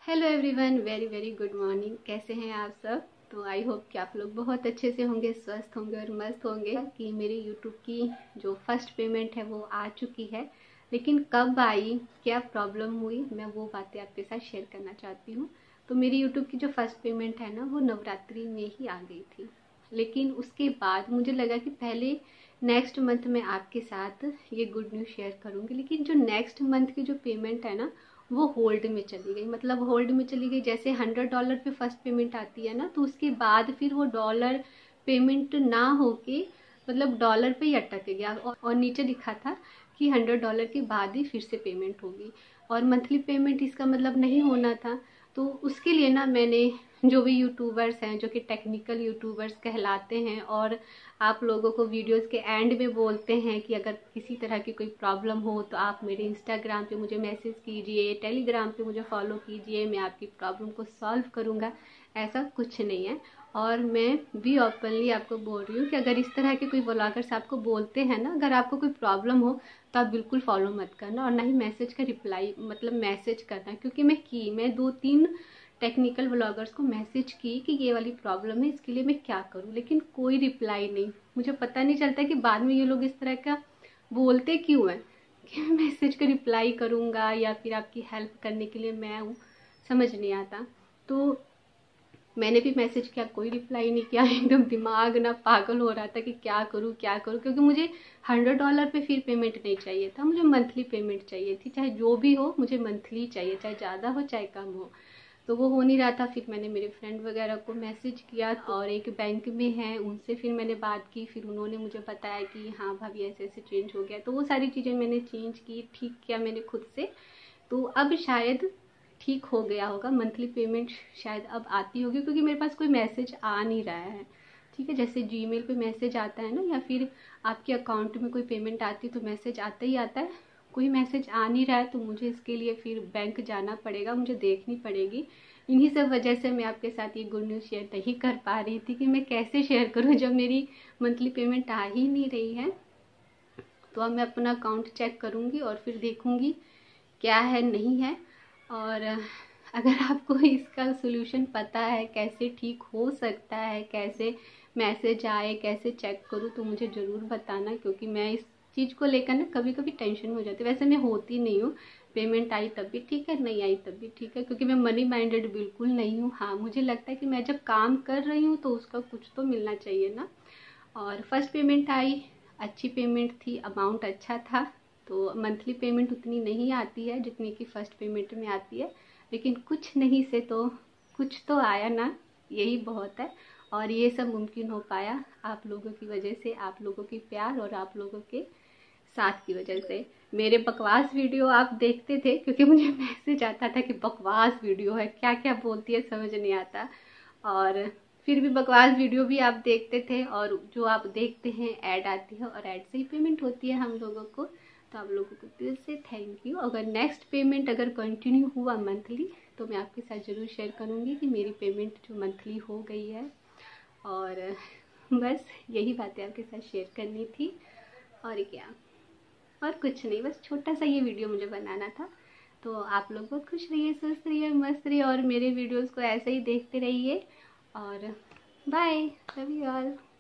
Hello everyone, very very good morning. कैसे हैं आप सब? तो आई होप कि आप लोग बहुत अच्छे से होंगे, स्वस्थ होंगे और मस्त होंगे। कि मेरी यूट्यूब की जो फर्स्ट पेमेंट है वो आ चुकी है, लेकिन कब आई, क्या प्रॉब्लम हुई, मैं वो बातें आपके साथ शेयर करना चाहती हूँ। तो मेरी यूट्यूब की जो फर्स्ट पेमेंट है ना, वो नवरात्रि में ही आ गई थी। लेकिन उसके बाद मुझे लगा कि पहले नेक्स्ट मंथ में आपके साथ ये गुड न्यूज़ शेयर करूँगी। लेकिन जो नेक्स्ट मंथ की जो पेमेंट है ना, वो होल्ड में चली गई। मतलब होल्ड में चली गई, जैसे $100 पे फर्स्ट पेमेंट आती है ना, तो उसके बाद फिर वो डॉलर पेमेंट ना होके मतलब डॉलर पे ही अटक गया। और नीचे लिखा था कि $100 के बाद ही फिर से पेमेंट होगी, और मंथली पेमेंट इसका मतलब नहीं होना था। तो उसके लिए ना मैंने जो भी यूट्यूबर्स हैं, जो कि टेक्निकल यूट्यूबर्स कहलाते हैं और आप लोगों को वीडियोस के एंड में बोलते हैं कि अगर किसी तरह की कोई प्रॉब्लम हो तो आप मेरे इंस्टाग्राम पे मुझे मैसेज कीजिए, टेलीग्राम पे मुझे फॉलो कीजिए, मैं आपकी प्रॉब्लम को सॉल्व करूँगा। ऐसा कुछ नहीं है। और मैं भी ओपनली आपको बोल रही हूँ कि अगर इस तरह के कोई व्लॉगर्स आपको बोलते हैं ना, अगर आपको कोई प्रॉब्लम हो तो आप बिल्कुल फॉलो मत करना, और ना ही मैसेज का रिप्लाई मतलब मैसेज करना। क्योंकि मैं 2-3 टेक्निकल व्लॉगर्स को मैसेज की कि ये वाली प्रॉब्लम है, इसके लिए मैं क्या करूं, लेकिन कोई रिप्लाई नहीं। मुझे पता नहीं चलता कि बाद में ये लोग इस तरह का बोलते क्यों हैं कि मैं मैसेज का रिप्लाई करूंगा या फिर आपकी हेल्प करने के लिए मैं हूँ, समझ नहीं आता। तो मैंने भी मैसेज किया, कोई रिप्लाई नहीं किया। एकदम दिमाग ना पागल हो रहा था कि क्या करूँ क्या करूँ, क्योंकि मुझे $100 पे फिर पेमेंट नहीं चाहिए था, मुझे मंथली पेमेंट चाहिए थी। चाहे जो भी हो, मुझे मंथली चाहिए, चाहे ज़्यादा हो चाहे कम हो। तो वो हो नहीं रहा था। फिर मैंने मेरे फ्रेंड वगैरह को मैसेज किया, और एक बैंक में है उनसे फिर मैंने बात की। फिर उन्होंने मुझे बताया कि हाँ भाभी ऐसे ऐसे चेंज हो गया। तो वो सारी चीज़ें मैंने चेंज की, ठीक किया मैंने खुद से। तो अब शायद ठीक हो गया होगा, मंथली पेमेंट शायद अब आती होगी, क्योंकि मेरे पास कोई मैसेज आ नहीं रहा है। ठीक है, जैसे जीमेल पे मैसेज आता है ना, या फिर आपके अकाउंट में कोई पेमेंट आती है तो मैसेज आता ही आता है। कोई मैसेज आ नहीं रहा है, तो मुझे इसके लिए फिर बैंक जाना पड़ेगा, मुझे देखनी पड़ेगी। इन्हीं सब वजह से मैं आपके साथ ये गुड न्यूज़ शेयर नहीं कर पा रही थी कि मैं कैसे शेयर करूं जब मेरी मंथली पेमेंट आ ही नहीं रही है। तो अब मैं अपना अकाउंट चेक करूंगी और फिर देखूंगी क्या है नहीं है। और अगर आपको इसका सोल्यूशन पता है कैसे ठीक हो सकता है, कैसे मैसेज आए, कैसे चेक करूँ, तो मुझे ज़रूर बताना। क्योंकि मैं इस चीज़ को लेकर ना कभी कभी टेंशन हो जाती है। वैसे मैं होती नहीं हूँ, पेमेंट आई तब भी ठीक है, नहीं आई तब भी ठीक है, क्योंकि मैं मनी माइंडेड बिल्कुल नहीं हूँ। हाँ, मुझे लगता है कि मैं जब काम कर रही हूँ तो उसका कुछ तो मिलना चाहिए ना। और फर्स्ट पेमेंट आई, अच्छी पेमेंट थी, अमाउंट अच्छा था। तो मंथली पेमेंट उतनी नहीं आती है जितनी कि फर्स्ट पेमेंट में आती है, लेकिन कुछ नहीं से तो कुछ तो आया ना, यही बहुत है। और ये सब मुमकिन हो पाया आप लोगों की वजह से, आप लोगों की प्यार और आप लोगों के साथ की वजह से। मेरे बकवास वीडियो आप देखते थे, क्योंकि मुझे मैसेज आता था कि बकवास वीडियो है, क्या क्या बोलती है समझ नहीं आता। और फिर भी बकवास वीडियो भी आप देखते थे, और जो आप देखते हैं ऐड आती है, और ऐड से ही पेमेंट होती है हम लोगों को। तो आप लोगों को दिल से थैंक यू। अगर नेक्स्ट पेमेंट अगर कंटिन्यू हुआ मंथली, तो मैं आपके साथ ज़रूर शेयर करूँगी कि मेरी पेमेंट जो मंथली हो गई है। और बस यही बातें आपके साथ शेयर करनी थी, और क्या, और कुछ नहीं, बस छोटा सा ये वीडियो मुझे बनाना था। तो आप लोग बहुत खुश रहिए, स्वस्थ रहिए, मस्त रहिए, और मेरे वीडियोस को ऐसे ही देखते रहिए। और बाय, लव यू ऑल।